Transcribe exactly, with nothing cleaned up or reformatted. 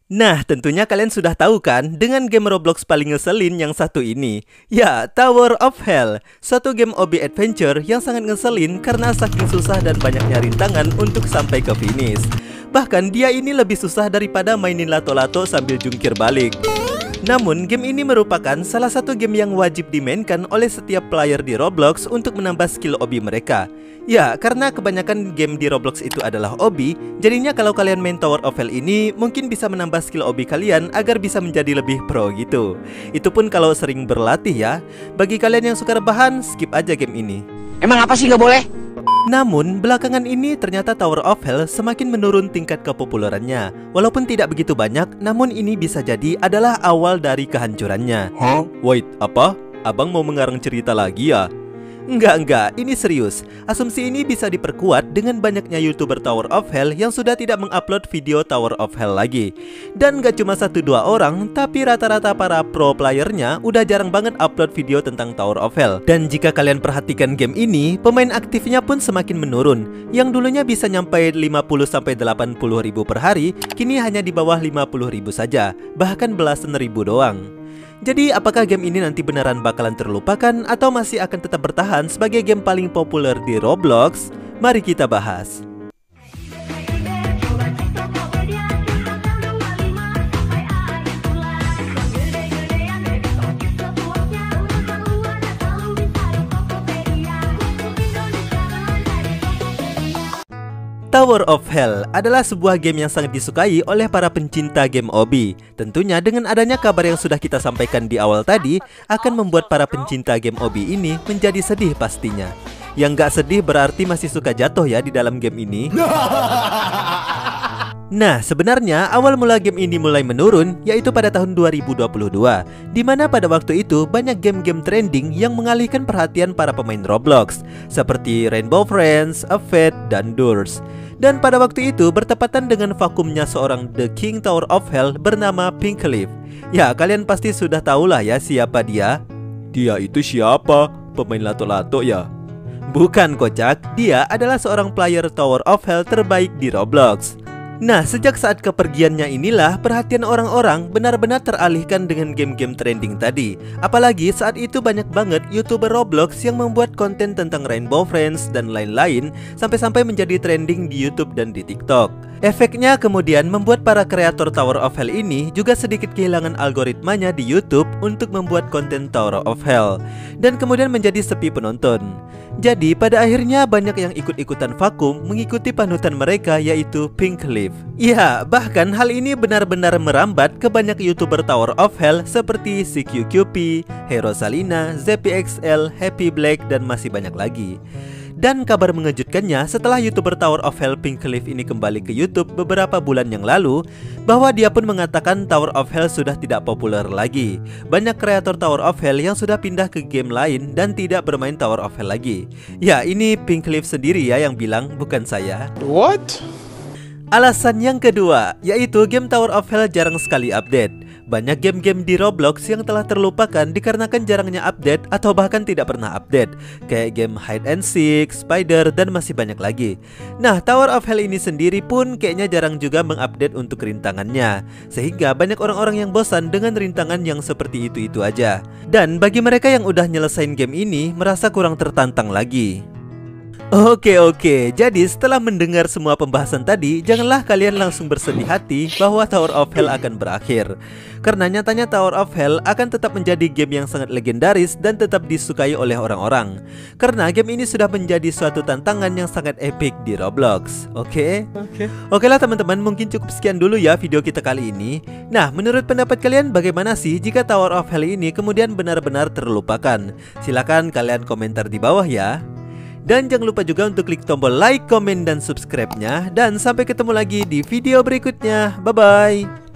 Nah, tentunya kalian sudah tahu kan dengan game Roblox paling ngeselin yang satu ini. Ya, Tower of Hell, suatu game obi adventure yang sangat ngeselin karena saking susah dan banyaknya rintangan untuk sampai ke finish. Bahkan dia ini lebih susah daripada mainin lato-lato sambil jungkir balik. Namun, game ini merupakan salah satu game yang wajib dimainkan oleh setiap player di Roblox untuk menambah skill obi mereka. Ya, karena kebanyakan game di Roblox itu adalah obi, jadinya kalau kalian main Tower of Hell ini mungkin bisa menambah skill obi kalian agar bisa menjadi lebih pro gitu. Itu pun kalau sering berlatih ya. Bagi kalian yang suka rebahan, skip aja game ini. Emang apa sih nggak boleh? Namun, belakangan ini ternyata Tower of Hell semakin menurun tingkat kepopulerannya. Walaupun tidak begitu banyak, namun ini bisa jadi adalah awal dari kehancurannya. Huh? Wait, apa? Abang mau mengarang cerita lagi ya? Enggak, enggak, ini serius. Asumsi ini bisa diperkuat dengan banyaknya YouTuber Tower of Hell yang sudah tidak mengupload video Tower of Hell lagi. Dan gak cuma satu dua orang, tapi rata-rata para pro playernya udah jarang banget upload video tentang Tower of Hell. Dan jika kalian perhatikan game ini, pemain aktifnya pun semakin menurun. Yang dulunya bisa nyampe lima puluh sampai delapan puluh ribu per hari, kini hanya di bawah lima puluh ribu saja, bahkan belasan ribu doang. Jadi apakah game ini nanti beneran bakalan terlupakan atau masih akan tetap bertahan sebagai game paling populer di Roblox? Mari kita bahas. Tower of Hell adalah sebuah game yang sangat disukai oleh para pencinta game obi. Tentunya dengan adanya kabar yang sudah kita sampaikan di awal tadi akan membuat para pencinta game obi ini menjadi sedih pastinya. Yang gak sedih berarti masih suka jatuh ya di dalam game ini. Nah, sebenarnya awal mula game ini mulai menurun yaitu pada tahun dua ribu dua puluh dua, di mana pada waktu itu banyak game-game trending yang mengalihkan perhatian para pemain Roblox seperti Rainbow Friends, Fate, dan Doors. Dan pada waktu itu bertepatan dengan vakumnya seorang The King Tower of Hell bernama Pinkleaf. Ya, kalian pasti sudah tahulah ya siapa dia. Dia itu siapa? Pemain lato-lato ya? Bukan kocak, dia adalah seorang player Tower of Hell terbaik di Roblox. Nah, sejak saat kepergiannya inilah perhatian orang-orang benar-benar teralihkan dengan game-game trending tadi. Apalagi saat itu banyak banget YouTuber Roblox yang membuat konten tentang Rainbow Friends dan lain-lain sampai-sampai menjadi trending di YouTube dan di TikTok. Efeknya kemudian membuat para kreator Tower of Hell ini juga sedikit kehilangan algoritmanya di YouTube untuk membuat konten Tower of Hell, dan kemudian menjadi sepi penonton. Jadi pada akhirnya banyak yang ikut-ikutan vakum mengikuti panutan mereka yaitu Pinkleaf. Ya, bahkan hal ini benar-benar merambat ke banyak YouTuber Tower of Hell seperti C Q Q P, Hero Salina, Zeppy X L, Happy Black, dan masih banyak lagi. Dan kabar mengejutkannya setelah YouTuber Tower of Hell Pinkleaf ini kembali ke YouTube beberapa bulan yang lalu, bahwa dia pun mengatakan Tower of Hell sudah tidak populer lagi. Banyak kreator Tower of Hell yang sudah pindah ke game lain dan tidak bermain Tower of Hell lagi. Ya, ini Pinkleaf sendiri ya yang bilang, bukan saya. What? Alasan yang kedua, yaitu game Tower of Hell jarang sekali update. Banyak game-game di Roblox yang telah terlupakan dikarenakan jarangnya update atau bahkan tidak pernah update, kayak game Hide and Seek, Spider, dan masih banyak lagi. Nah, Tower of Hell ini sendiri pun kayaknya jarang juga mengupdate untuk rintangannya, sehingga banyak orang-orang yang bosan dengan rintangan yang seperti itu-itu aja. Dan bagi mereka yang udah nyelesain game ini, merasa kurang tertantang lagi. Oke oke, jadi setelah mendengar semua pembahasan tadi, janganlah kalian langsung bersedih hati bahwa Tower of Hell akan berakhir. Karena nyatanya Tower of Hell akan tetap menjadi game yang sangat legendaris dan tetap disukai oleh orang-orang. Karena game ini sudah menjadi suatu tantangan yang sangat epic di Roblox. Oke? Oke. Oke lah teman-teman, mungkin cukup sekian dulu ya video kita kali ini. Nah, menurut pendapat kalian bagaimana sih jika Tower of Hell ini kemudian benar-benar terlupakan? Silahkan kalian komentar di bawah ya. Dan jangan lupa juga untuk klik tombol like, komen, dan subscribe-nya. Dan sampai ketemu lagi di video berikutnya. Bye-bye.